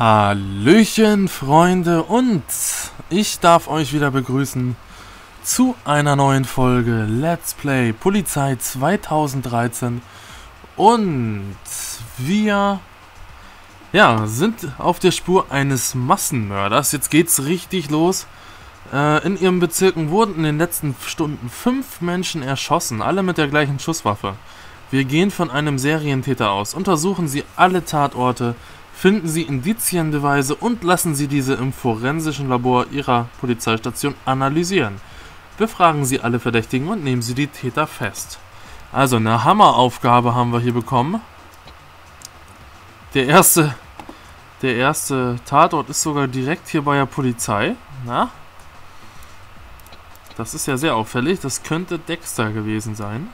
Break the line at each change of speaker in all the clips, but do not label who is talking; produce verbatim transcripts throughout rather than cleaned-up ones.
Hallöchen, Freunde, und ich darf euch wieder begrüßen zu einer neuen Folge Let's Play Polizei zweitausenddreizehn. Und wir ja, sind auf der Spur eines Massenmörders. Jetzt geht's richtig los. Äh, in ihren Bezirken wurden in den letzten Stunden fünf Menschen erschossen, alle mit der gleichen Schusswaffe. Wir gehen von einem Serientäter aus, untersuchen sie alle Tatorte, finden Sie Indizienbeweise und lassen Sie diese im forensischen Labor Ihrer Polizeistation analysieren. Befragen Sie alle Verdächtigen und nehmen Sie die Täter fest. Also eine Hammeraufgabe haben wir hier bekommen. Der erste, der erste Tatort ist sogar direkt hier bei der Polizei. Na? Das ist ja sehr auffällig. Das könnte Dexter gewesen sein.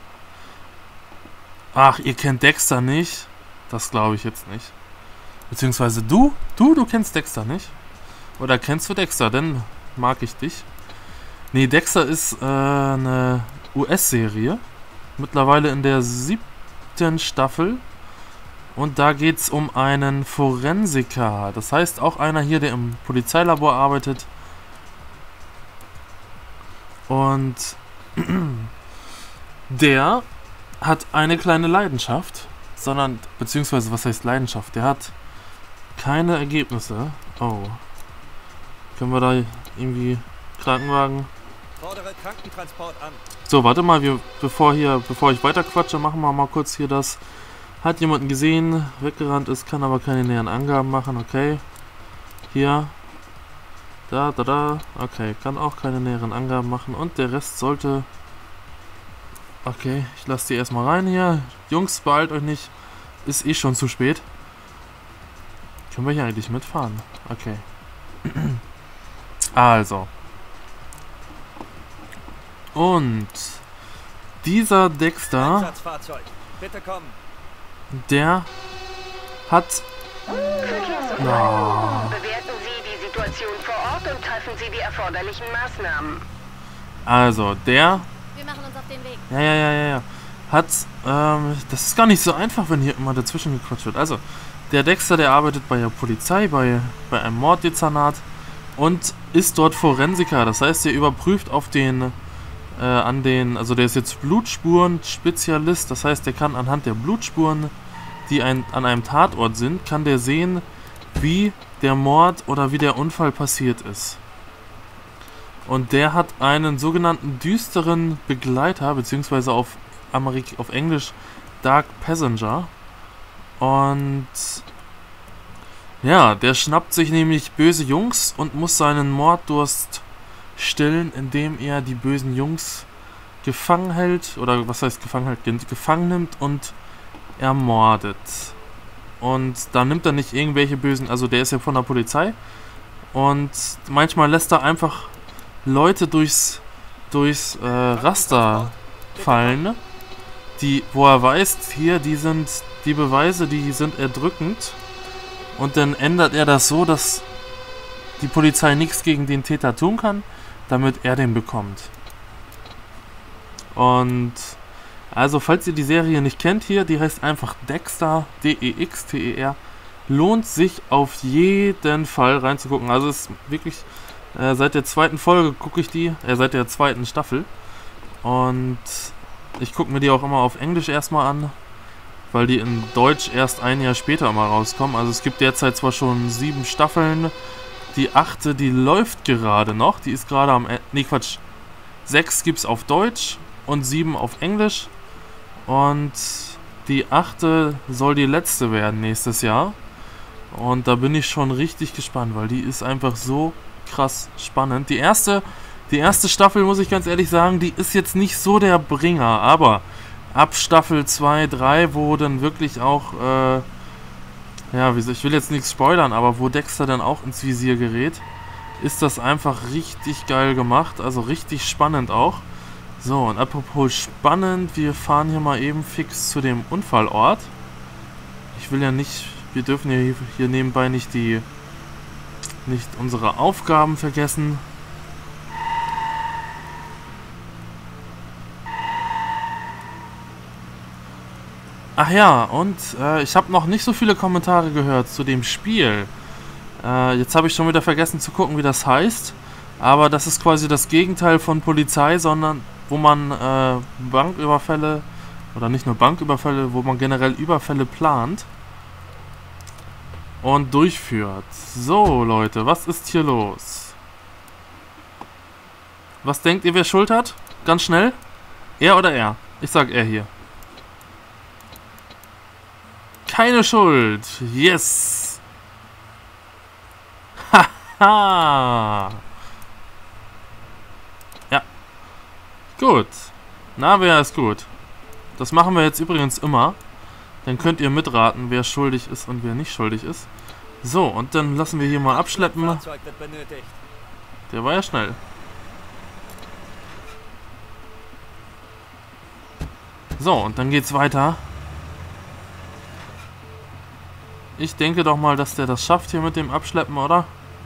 Ach, ihr kennt Dexter nicht? Das glaube ich jetzt nicht. Beziehungsweise du? Du, du kennst Dexter nicht? Oder kennst du Dexter? Denn mag ich dich. Nee, Dexter ist äh, eine U S-Serie. Mittlerweile in der siebten Staffel. Und da geht es um einen Forensiker. Das heißt, auch einer hier, der im Polizeilabor arbeitet. Und der hat eine kleine Leidenschaft. Sondern, beziehungsweise, was heißt Leidenschaft? Der hat keine Ergebnisse. Oh. Können wir da irgendwie Krankenwagen?
Fordere Krankentransport an.
So, warte mal, wir, bevor hier, bevor ich weiter quatsche, machen wir mal kurz hier das. Hat jemanden gesehen, weggerannt ist, kann aber keine näheren Angaben machen, okay. Hier. Da, da, da. Okay, kann auch keine näheren Angaben machen. Und der Rest sollte. Okay, ich lasse die erstmal rein hier. Jungs, beeilt euch nicht. Ist eh schon zu spät. Können wir hier eigentlich mitfahren? Okay. Also. Und dieser Dexter,
Einsatzfahrzeug. Bitte kommen.
der hat...
No. Bewerten Sie die Situation vor Ort und treffen Sie die erforderlichen Maßnahmen.
Also, der...
Wir machen uns auf den Weg.
Ja, ja, ja, ja, ja. Hat, ähm, das ist gar nicht so einfach, wenn hier immer dazwischen gequatscht wird. Also, der Dexter, der arbeitet bei der Polizei, bei, bei einem Morddezernat und ist dort Forensiker. Das heißt, er überprüft auf den, äh, an den, also der ist jetzt Blutspuren-Spezialist. Das heißt, der kann anhand der Blutspuren, die ein, an einem Tatort sind, kann der sehen, wie der Mord oder wie der Unfall passiert ist. Und der hat einen sogenannten düsteren Begleiter, beziehungsweise auf, Amerik auf Englisch Dark Passenger. Und ja, der schnappt sich nämlich böse Jungs und muss seinen Morddurst stillen, indem er die bösen Jungs gefangen hält, oder was heißt gefangen hält, gefangen nimmt und ermordet. Und da nimmt er nicht irgendwelche bösen, also der ist ja von der Polizei, und manchmal lässt er einfach Leute durchs, durchs äh, Raster fallen, die, wo er weiß, hier, die sind, die Beweise, die sind erdrückend. Und dann ändert er das so, dass die Polizei nichts gegen den Täter tun kann, damit er den bekommt. Und also, falls ihr die Serie nicht kennt hier, die heißt einfach Dexter, D E X T E R, lohnt sich auf jeden Fall reinzugucken. Also es ist wirklich... Äh, seit der zweiten Folge gucke ich die, äh, seit der zweiten Staffel. Und ich gucke mir die auch immer auf Englisch erstmal an, weil die in Deutsch erst ein Jahr später mal rauskommen. Also es gibt derzeit zwar schon sieben Staffeln, die achte, die läuft gerade noch, die ist gerade am, nee Quatsch, sechs gibt es auf Deutsch und sieben auf Englisch. Und die achte soll die letzte werden nächstes Jahr. Und da bin ich schon richtig gespannt, weil die ist einfach so krass spannend. Die erste, die erste Staffel, muss ich ganz ehrlich sagen, die ist jetzt nicht so der Bringer, aber ab Staffel zwei, drei, wo dann wirklich auch, äh, ja, ich will jetzt nichts spoilern, aber wo Dexter dann auch ins Visier gerät, ist das einfach richtig geil gemacht, also richtig spannend auch. So, und apropos spannend, wir fahren hier mal eben fix zu dem Unfallort. Ich will ja nicht, wir dürfen ja hier nebenbei nicht die nicht unsere Aufgaben vergessen. Ach ja, und äh, ich habe noch nicht so viele Kommentare gehört zu dem Spiel. Äh, jetzt habe ich schon wieder vergessen zu gucken, wie das heißt. Aber das ist quasi das Gegenteil von Polizei, sondern wo man äh, Banküberfälle, oder nicht nur Banküberfälle, wo man generell Überfälle plant und durchführt. So, Leute, was ist hier los? Was denkt ihr, wer Schuld hat? Ganz schnell. Er oder er? Ich sag er hier. Keine Schuld. Yes. Haha. Ja. Gut. Na, wer ist gut? Das machen wir jetzt übrigens immer. Dann könnt ihr mitraten, wer schuldig ist und wer nicht schuldig ist. So, und dann lassen wir hier mal abschleppen.
Fahrzeug wird benötigt.
Der war ja schnell. So, und dann geht's weiter. Ich denke doch mal, dass der das schafft hier mit dem Abschleppen, oder?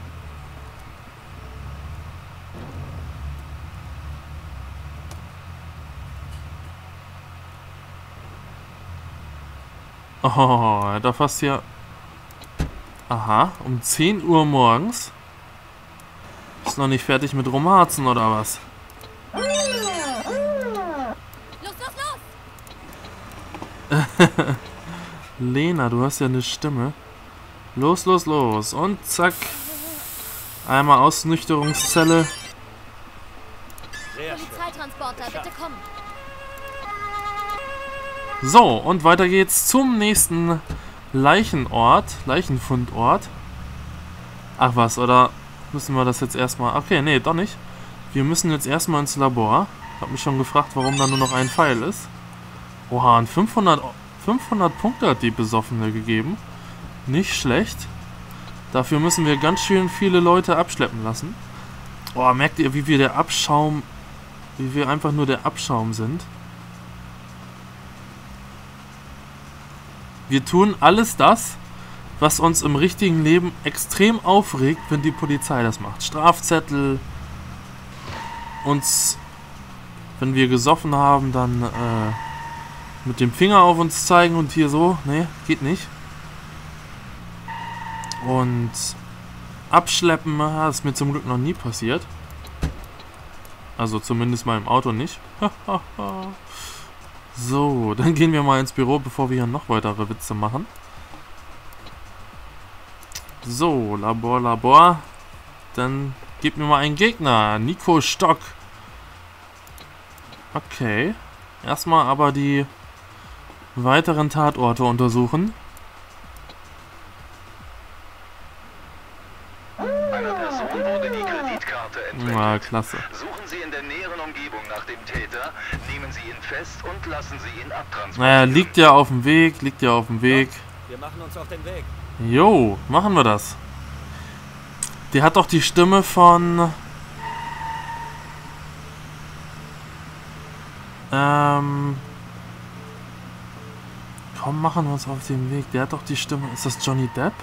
Oh, er hat doch fast hier... Aha, um zehn Uhr morgens. Ist noch nicht fertig mit Rumharzen, oder was?
Los, los, los!
Lena, du hast ja eine Stimme. Los, los, los. Und zack. Einmal Ausnüchterungszelle.
Sehr schön.
Polizeitransporter, bitte kommen.
So, und weiter geht's zum nächsten Leichenort. Leichenfundort. Ach was, oder müssen wir das jetzt erstmal... Okay, nee, doch nicht. Wir müssen jetzt erstmal ins Labor. Ich habe mich schon gefragt, warum da nur noch ein Pfeil ist. Oha, und fünfhundert, fünfhundert Punkte hat die Besoffene gegeben. Nicht schlecht. Dafür müssen wir ganz schön viele Leute abschleppen lassen. Oh, merkt ihr, wie wir der Abschaum... Wie wir einfach nur der Abschaum sind? Wir tun alles das, was uns im richtigen Leben extrem aufregt, wenn die Polizei das macht. Strafzettel, uns, wenn wir gesoffen haben, dann äh, mit dem Finger auf uns zeigen und hier so. Nee, geht nicht. Und abschleppen, das ist mir zum Glück noch nie passiert. Also zumindest mal im Auto nicht. So, dann gehen wir mal ins Büro, bevor wir hier noch weitere Witze machen. So, Labor, Labor. Dann gib mir mal einen Gegner. Nico Stock. Okay. Erstmal aber die weiteren Tatorte untersuchen.
Einer Person wurde die Kreditkarte entwendet.
Na, klasse.
Suchen Sie in der näheren Umgebung nach dem Täter, nehmen Sie ihn fest und lassen Sie ihn abtransportieren.
Naja, liegt ja auf dem Weg, liegt ja auf dem Weg.
Wir machen uns auf den Weg.
Jo, machen wir das. Der hat doch die Stimme von... Ähm... Komm, machen wir uns auf den Weg. Der hat doch die Stimme... Ist das Johnny Depp?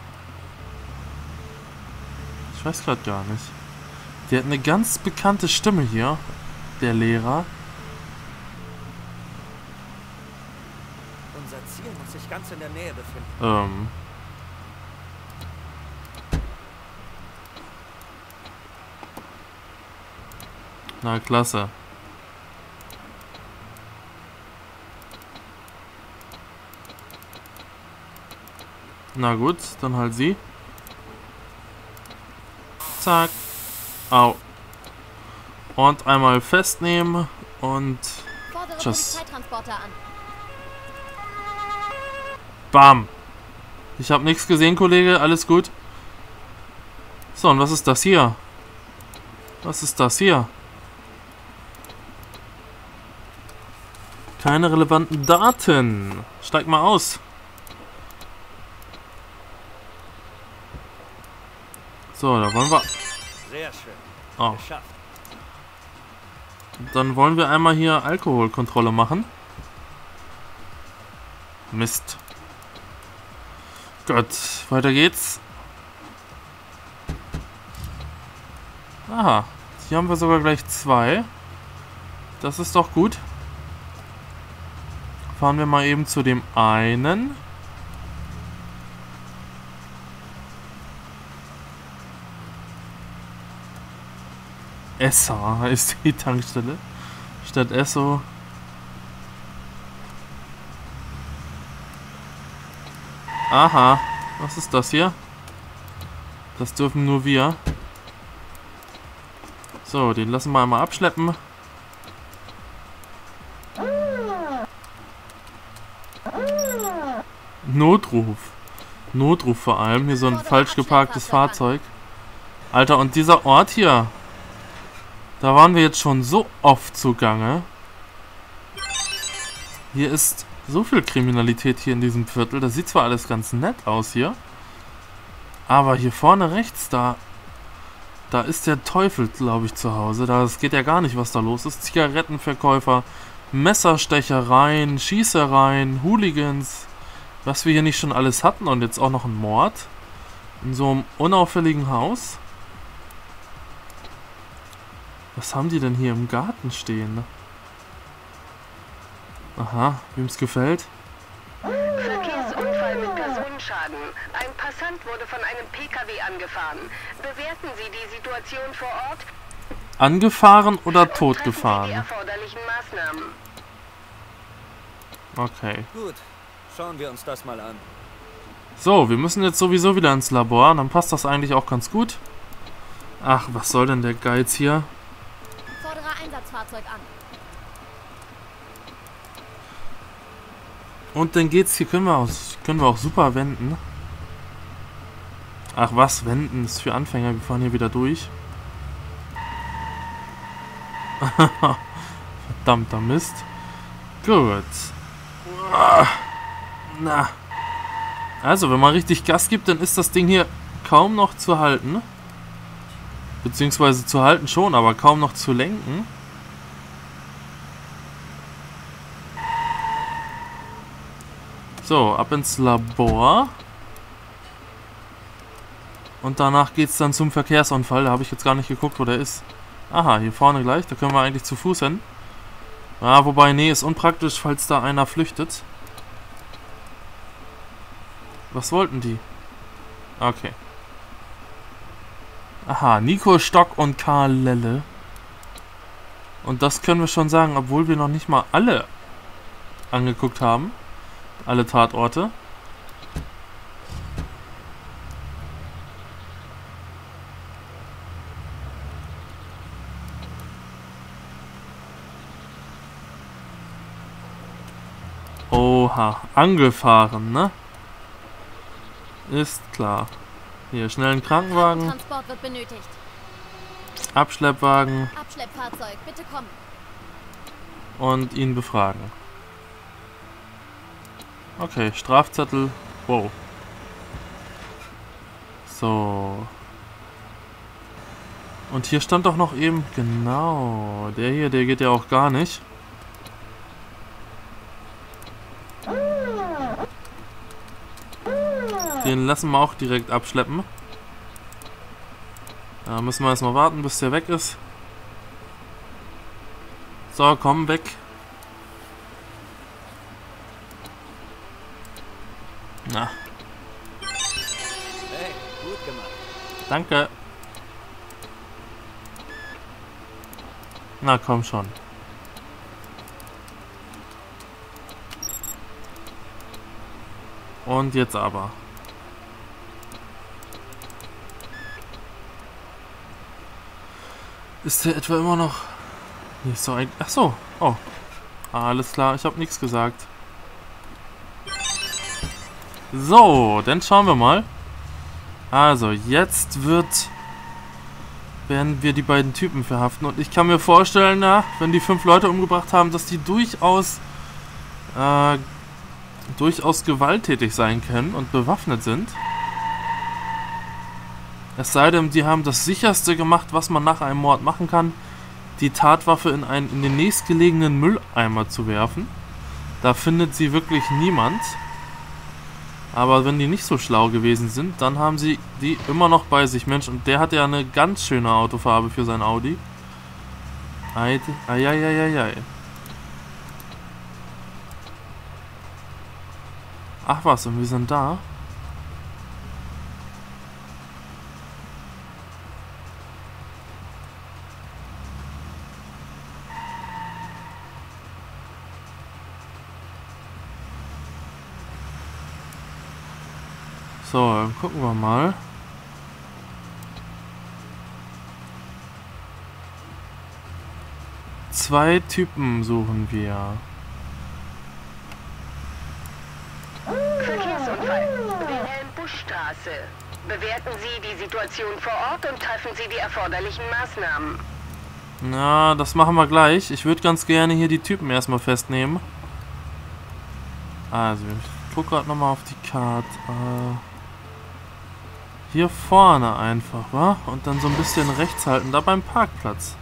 Ich weiß gerade gar nicht. Der hat eine ganz bekannte Stimme hier. Der Lehrer.
Unser Ziel muss sich ganz in der Nähe befinden.
Ähm... Na, klasse. Na gut, dann halt sie. Zack. Au. Und einmal festnehmen und...
Fordere
Tschüss.
Polizeitransporter an.
Bam. Ich habe nichts gesehen, Kollege. Alles gut. So, und was ist das hier? Was ist das hier? Keine relevanten Daten. Steig mal aus. So, da wollen wir...
Sehr schön.
Oh.
Geschafft.
Dann wollen wir einmal hier Alkoholkontrolle machen. Mist. Gut, weiter geht's. Aha, hier haben wir sogar gleich zwei. Das ist doch gut. fahren wir mal eben zu dem einen. Essa ist die Tankstelle. Statt Esso. Aha. Was ist das hier? Das dürfen nur wir. So, den lassen wir einmal abschleppen. Notruf. Notruf vor allem. Hier so ein falsch geparktes Fahrzeug. Alter, und dieser Ort hier. Da waren wir jetzt schon so oft zugange. Hier ist so viel Kriminalität hier in diesem Viertel. Das sieht zwar alles ganz nett aus hier. Aber hier vorne rechts, da... Da ist der Teufel, glaube ich, zu Hause. Das geht ja gar nicht, was da los ist. Zigarettenverkäufer, Messerstechereien, Schießereien, Hooligans. Was wir hier nicht schon alles hatten. Und jetzt auch noch ein Mord. In so einem unauffälligen Haus. Was haben die denn hier im Garten stehen? Aha, wem es gefällt.
Verkehrsunfall mit Personenschaden. Ein Passant wurde von einem P K W angefahren. Bewerten Sie die Situation vor Ort.
Angefahren oder
und treffen Sie
totgefahren?
die erforderlichen Maßnahmen.
Okay.
Gut, schauen wir uns das mal an.
So, wir müssen jetzt sowieso wieder ins Labor. Dann passt das eigentlich auch ganz gut. Ach, was soll denn der Geiz hier?
Fordere Einsatzfahrzeug an.
Und dann geht's, hier können wir auch, können wir auch super wenden. Ach was, wenden ist für Anfänger, wir fahren hier wieder durch. Verdammter Mist. Gut. Na. Also, wenn man richtig Gas gibt, dann ist das Ding hier kaum noch zu halten. Beziehungsweise zu halten schon, aber kaum noch zu lenken. So, ab ins Labor. Und danach geht es dann zum Verkehrsunfall. Da habe ich jetzt gar nicht geguckt, wo der ist. Aha, hier vorne gleich. Da können wir eigentlich zu Fuß hin. Ja, wobei, nee, ist unpraktisch, falls da einer flüchtet. Was wollten die? Okay. Aha, Nico Stock und Karl Lelle. Und das können wir schon sagen, obwohl wir noch nicht mal alle angeguckt haben. Alle Tatorte. Oha, angefahren, ne? Ist klar. Hier, schnell einen Krankenwagen.
Transport wird benötigt.
Abschleppwagen.
Abschleppfahrzeug, bitte kommen.
Und ihn befragen. Okay, Strafzettel. Wow. So. Und hier stand doch noch eben... Genau. Der hier, der geht ja auch gar nicht. Den lassen wir auch direkt abschleppen. Da müssen wir erstmal warten, bis der weg ist. So, komm, weg. Na.
Hey, gut gemacht.
Danke. Na, komm schon. Und jetzt aber. Ist der etwa immer noch... Nicht so ein... Ach so. Oh. Alles klar, ich habe nichts gesagt. So, dann schauen wir mal. Also, jetzt wird... werden wir die beiden Typen verhaften. Und ich kann mir vorstellen, na, wenn die fünf Leute umgebracht haben, dass die durchaus... Äh, durchaus gewalttätig sein können und bewaffnet sind. Es sei denn, die haben das Sicherste gemacht, was man nach einem Mord machen kann, die Tatwaffe in, einen, in den nächstgelegenen Mülleimer zu werfen. Da findet sie wirklich niemand. Aber wenn die nicht so schlau gewesen sind, dann haben sie die immer noch bei sich. Mensch, und der hat ja eine ganz schöne Autofarbe für sein Audi. Eieieiei. Ach was, und wir sind da. So, dann gucken wir mal. Zwei Typen suchen wir.
Verkehrsunfall. Wilhelm-Busch-Straße. Bewerten Sie die Situation vor Ort und treffen Sie die erforderlichen Maßnahmen.
Na, das machen wir gleich. Ich würde ganz gerne hier die Typen erstmal festnehmen. Also, ich gucke gerade nochmal auf die Karte. Äh, hier vorne einfach, wa? Und dann so ein bisschen rechts halten, da beim Parkplatz.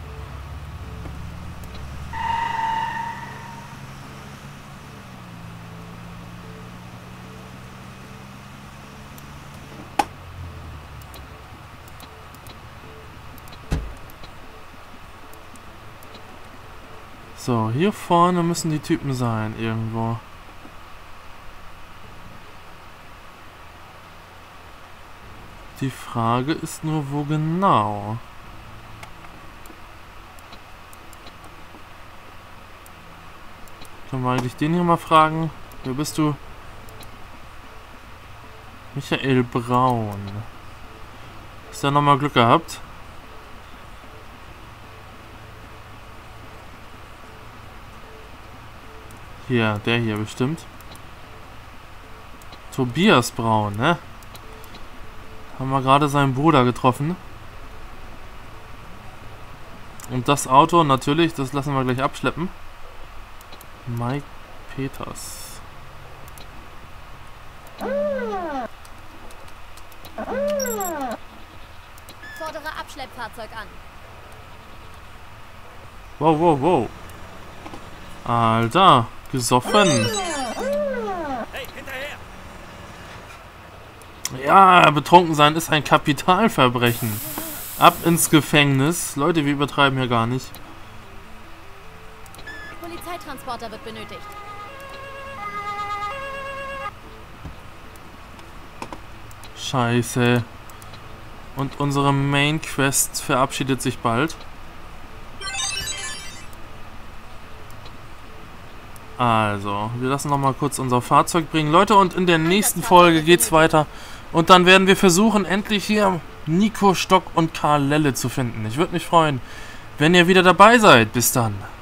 So, hier vorne müssen die Typen sein, irgendwo. Die Frage ist nur, wo genau? Können wir eigentlich den hier mal fragen? Wer bist du? Michael Braun. Hast du ja nochmal Glück gehabt? Hier, der hier bestimmt. Tobias Braun, ne? Haben wir gerade seinen Bruder getroffen. Und das Auto, natürlich, das lassen wir gleich abschleppen. Mike Peters.
Fordere Abschleppfahrzeug an.
Wow, wow, wow. Alter, gesoffen.
Hey, hinterher!
Ja, betrunken sein ist ein Kapitalverbrechen. Ab ins Gefängnis. Leute, wir übertreiben hier gar nicht.
Polizeitransporter wird benötigt.
Scheiße. Und unsere Main Quest verabschiedet sich bald. Also, wir lassen noch mal kurz unser Fahrzeug bringen. Leute, und in der nächsten Folge geht's weiter. Und dann werden wir versuchen, endlich hier Nico Stock und Karl Lelle zu finden. Ich würde mich freuen, wenn ihr wieder dabei seid. Bis dann.